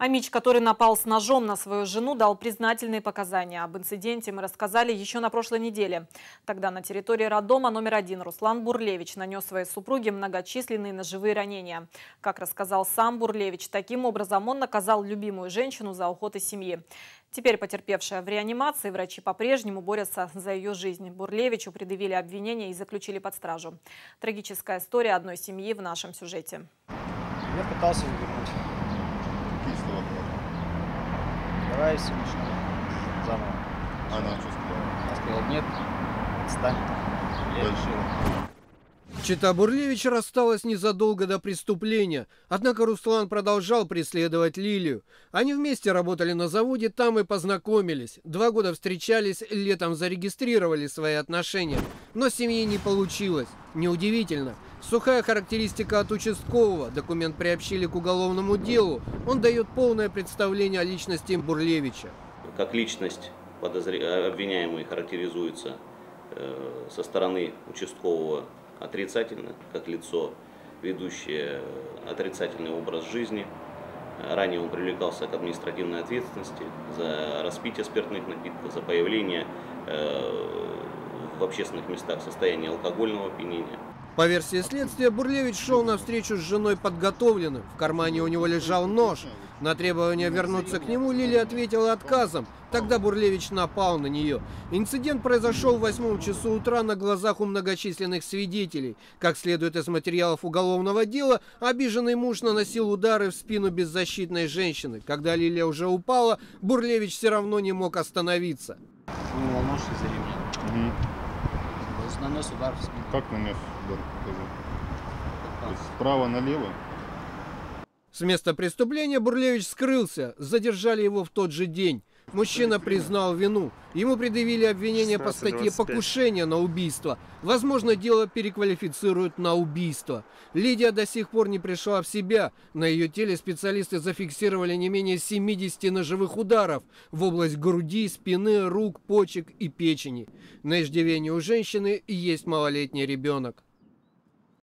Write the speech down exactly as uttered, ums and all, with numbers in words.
Амич, который напал с ножом на свою жену, дал признательные показания. Об инциденте мы рассказали еще на прошлой неделе. Тогда на территории роддома номер один Руслан Бурлевич нанес своей супруге многочисленные ножевые ранения. Как рассказал сам Бурлевич, таким образом он наказал любимую женщину за уход из семьи. Теперь потерпевшая в реанимации, врачи по-прежнему борются за ее жизнь. Бурлевичу предъявили обвинения и заключили под стражу. Трагическая история одной семьи в нашем сюжете. Я пытался вернуть. Давай все начнем заново. Она что сказала? Я сказал, нет, отстань. Я решил. Чета Бурлевич рассталась незадолго до преступления, однако Руслан продолжал преследовать Лилию. Они вместе работали на заводе, там и познакомились. Два года встречались, летом зарегистрировали свои отношения. Но семьи не получилось. Неудивительно. Сухая характеристика от участкового, документ приобщили к уголовному делу. Он дает полное представление о личности Бурлевича. Как личность подозр... обвиняемый характеризуется э, со стороны участкового отрицательно, как лицо, ведущее отрицательный образ жизни. Ранее он привлекался к административной ответственности за распитие спиртных напитков, за появление э, в общественных местах состояния алкогольного опьянения. По версии следствия, Бурлевич шел на встречу с женой подготовленным. В кармане у него лежал нож. На требование вернуться к нему Лилия ответила отказом. Тогда Бурлевич напал на нее. Инцидент произошел в восьмом часу утра на глазах у многочисленных свидетелей. Как следует из материалов уголовного дела, обиженный муж наносил удары в спину беззащитной женщины. Когда Лилия уже упала, Бурлевич все равно не мог остановиться. У него нож из-за ремня. Угу. Нанес удар в спину. Как нанес удар? Покажи. Справа налево? С места преступления Бурлевич скрылся. Задержали его в тот же день. Мужчина признал вину. Ему предъявили обвинение по статье «Покушение на убийство». Возможно, дело переквалифицируют на убийство. Лидия до сих пор не пришла в себя. На ее теле специалисты зафиксировали не менее семидесяти ножевых ударов в область груди, спины, рук, почек и печени. На иждивении у женщины есть малолетний ребенок.